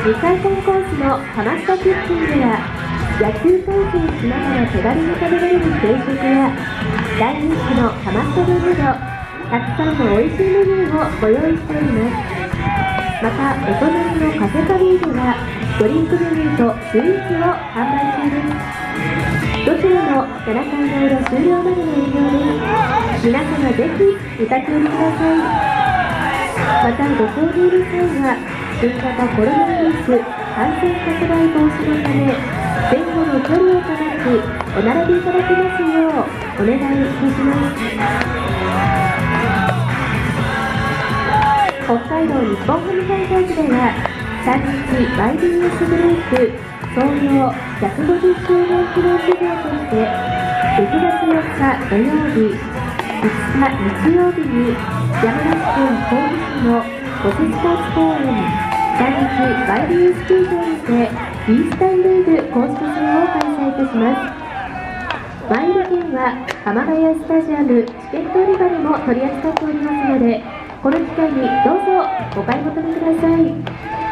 2回戦コースのハマスタキッチンでは、野球観戦しながら手軽に食べられる定食や大人気のハマスタ丼など、たくさんの美味しいメニューをご用意しております。また、お隣のカフェカリーではドリンクメニューとスイーツを販売中です。どちらも7回の裏終了までの営業です。皆様ぜひお立ち寄りください。また、ご購入の際は新型コロナウイルス感染拡大防止のため、前後の距離を保ちお並びいただきますようお願いいたします。北海道日本ハムファイターズでは、3日 YBS グループ創業150周年記念事業として、6月4日土曜日、5日日曜日に山梨県甲府市の五瀬スポーツ公園3日 YBS 球場にてイースタンリーグ公式戦を開催いたします。前売り券は浜ヶ谷スタジアムチケット売り場でも取り扱っておりますので、この機会にどうぞお買い求めください。